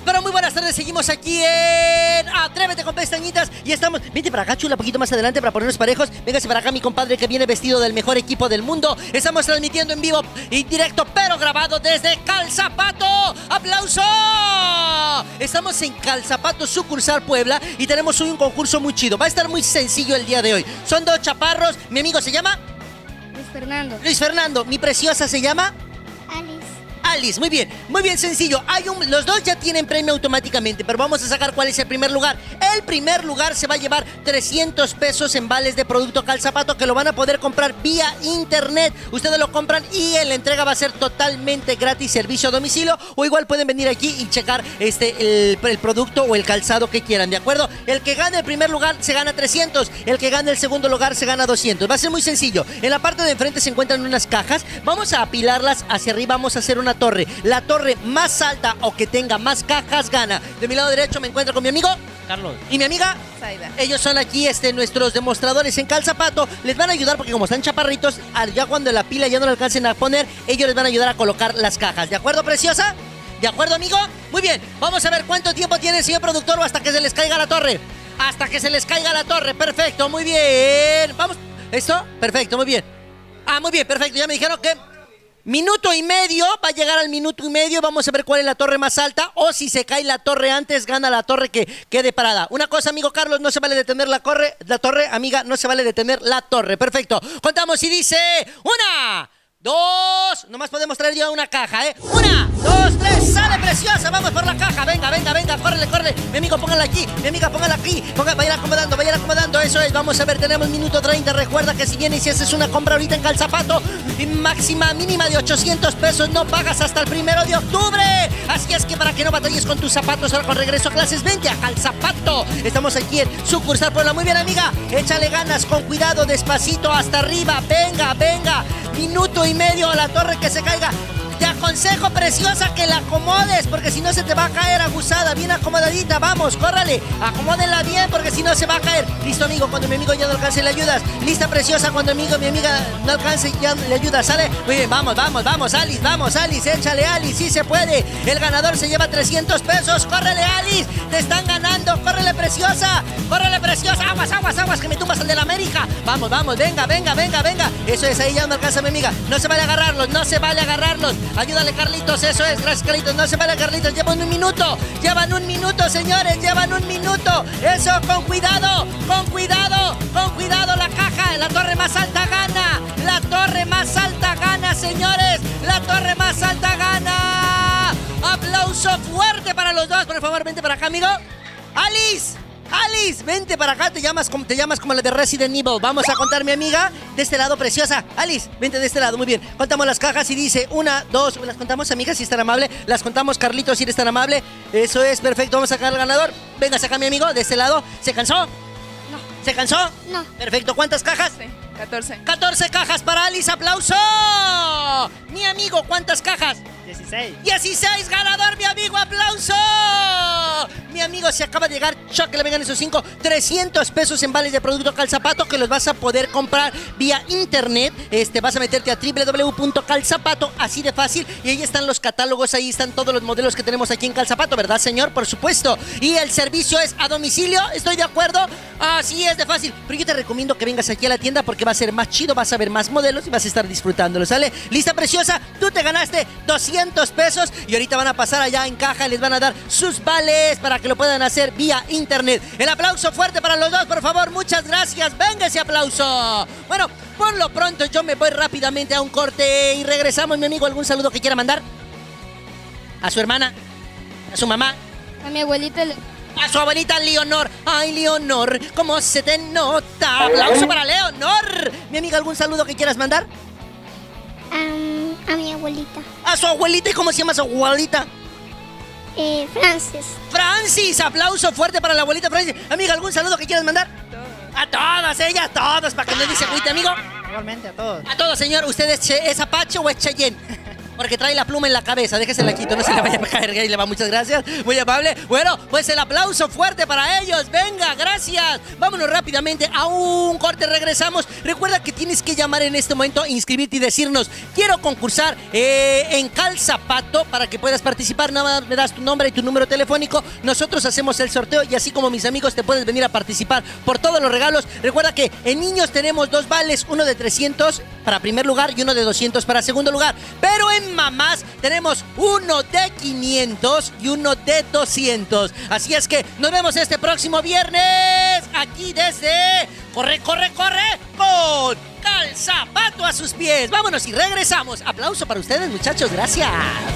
Pero muy buenas tardes, seguimos aquí en Atrévete con Pestañitas. Y estamos, vente para acá, chula, un poquito más adelante para ponernos parejos. Véngase para acá, mi compadre que viene vestido del mejor equipo del mundo. Estamos transmitiendo en vivo y directo, pero grabado desde Calzapato. ¡Aplauso! Estamos en Calzapato, sucursal Puebla, y tenemos hoy un concurso muy chido. Va a estar muy sencillo el día de hoy. Son dos chaparros. Mi amigo se llama Luis Fernando. Luis Fernando. Mi preciosa se llama Alice. Alice. Muy bien sencillo. Los dos ya tienen premio automáticamente, pero vamos a sacar cuál es el primer lugar. El primer lugar se va a llevar 300 pesos en vales de producto Calzapato que lo van a poder comprar vía internet. Ustedes lo compran y la entrega va a ser totalmente gratis, servicio a domicilio, o igual pueden venir aquí y checar el producto o el calzado que quieran, ¿de acuerdo? El que gane el primer lugar se gana 300, el que gane el segundo lugar se gana 200. Va a ser muy sencillo. En la parte de enfrente se encuentran unas cajas. Vamos a apilarlas hacia arriba, vamos a hacer una torre. La torre más alta o que tenga más cajas gana. De mi lado derecho me encuentro con mi amigo Carlos. y mi amiga Saida. Ellos son aquí nuestros demostradores en Calzapato. Les van a ayudar porque como están chaparritos, ya cuando la pila ya no la alcancen a poner, ellos les van a ayudar a colocar las cajas. ¿De acuerdo, preciosa? ¿De acuerdo, amigo? Muy bien. Vamos a ver cuánto tiempo tiene el señor productor o hasta que se les caiga la torre. Hasta que se les caiga la torre. Perfecto, muy bien. Vamos. ¿Esto? Perfecto, muy bien. Muy bien, perfecto. Ya me dijeron que minuto y medio, va a llegar al minuto y medio. Vamos a ver cuál es la torre más alta. O si se cae la torre antes, gana la torre que quede parada. Una cosa, amigo Carlos, no se vale detener la torre. Amiga, no se vale detener la torre. Perfecto. Contamos y dice: 1, 2. Nomás podemos traer yo una caja, ¿eh? 1, 2, 3. Sale preciosa. Vamos por la caja. Venga. Córrele. Mi amigo, póngala aquí. Mi amiga, póngala aquí. Vayan acomodando. Eso es. Vamos a ver, tenemos minuto 30. Recuerda que si vienes y haces una compra ahorita en Calzapato, mínima de 800 pesos, no pagas hasta el 1 de octubre. Así es que para que no batalles con tus zapatos ahora con regreso a clases, vente a Calzapato. Estamos aquí en sucursal Puebla. Muy bien, amiga. Échale ganas, con cuidado, despacito, hasta arriba. Venga. Minuto y medio a la torre que se caiga. Te aconsejo, preciosa, que la acomodes, porque si no se te va a caer abusada. Bien acomodadita, vamos, córrale. Acomódenla bien, porque si no se va a caer. Listo, amigo, cuando mi amigo ya no alcance, le ayudas. Lista, preciosa, cuando mi amiga no alcance, ya le ayudas, ¿sale? Muy bien, vamos, Alice, échale, Alice, sí se puede. El ganador se lleva 300 pesos. Córrele, Alice, te están ganando. Córrele, preciosa. Aguas, que me tumbas al de la América. Vamos, venga. Eso es, ahí ya no alcanza mi amiga. No se vale agarrarlos. Ayúdale, Carlitos, eso es, gracias, Carlitos. No se vale, Carlitos, llevan un minuto, señores, llevan un minuto. Eso, con cuidado, la caja, la torre más alta gana, señores, la torre más alta gana. Aplauso fuerte para los dos, por favor, vente para acá, amigo. Alice, vente para acá, te llamas como la de Resident Evil. Vamos a contar, mi amiga, de este lado, preciosa. Alice, vente de este lado, muy bien. Contamos las cajas y dice 1, 2, las contamos, amiga, si es tan amable. Las contamos, Carlitos, si eres tan amable. Eso es, perfecto, vamos a sacar al ganador. Venga, saca, mi amigo, de este lado. ¿Se cansó? No. ¿Se cansó? No. Perfecto, ¿cuántas cajas? Sí, 14. 14 cajas para Alice, aplauso. Mi amigo, ¿cuántas cajas? 16, ganador, mi amigo, aplauso. Mi amigo, se acaba de llegar, que le vengan esos 300 pesos en vales de producto Calzapato que los vas a poder comprar vía internet. Vas a meterte a www.calzapato, así de fácil, y ahí están los catálogos, ahí están todos los modelos que tenemos aquí en Calzapato, ¿verdad, señor? Por supuesto. Y el servicio es a domicilio, ¿estoy de acuerdo? Así es de fácil. Pero yo te recomiendo que vengas aquí a la tienda porque va a ser más chido, vas a ver más modelos y vas a estar disfrutándolos, ¿sale? ¿Lista, preciosa? Tú te ganaste 200 pesos y ahorita van a pasar allá en caja y les van a dar sus vales para que lo puedan hacer vía internet. El aplauso fuerte para los dos, por favor. Muchas gracias. Venga ese aplauso. Bueno, por lo pronto yo me voy rápidamente a un corte y regresamos. Mi amigo, ¿algún saludo que quiera mandar? ¿A su hermana? ¿A su mamá? A mi abuelita. A su abuelita Leonor. Ay, Leonor, cómo se te nota. Aplauso para Leonor. Mi amiga, ¿algún saludo que quieras mandar? A mi abuelita. A su abuelita. ¿Y cómo se llama su abuelita? Francis. Aplauso fuerte para la abuelita Francis. Amiga, ¿algún saludo que quieras mandar? A todas ellas, todos, para que no dice cuite, amigo. Igualmente a todos. A todos, señor. ¿Usted es Apache o es Cheyenne? Porque trae la pluma en la cabeza, déjese la quito, no se le vaya a caer, ahí le va, muchas gracias, muy amable. Bueno, pues el aplauso fuerte para ellos, venga, gracias. Vámonos rápidamente a un corte, regresamos. Recuerda que tienes que llamar en este momento, inscribirte y decirnos, quiero concursar en Calzapato para que puedas participar. Nada más me das tu nombre y tu número telefónico, nosotros hacemos el sorteo y así como mis amigos te puedes venir a participar por todos los regalos. Recuerda que en niños tenemos 2 vales, uno de 300 para primer lugar y uno de 200 para segundo lugar, pero en mamás tenemos uno de 500 y uno de 200. Así es que nos vemos este próximo viernes aquí desde Corre, Corre, Corre con Calzapato a sus pies. Vámonos y regresamos. Aplauso para ustedes, muchachos, gracias.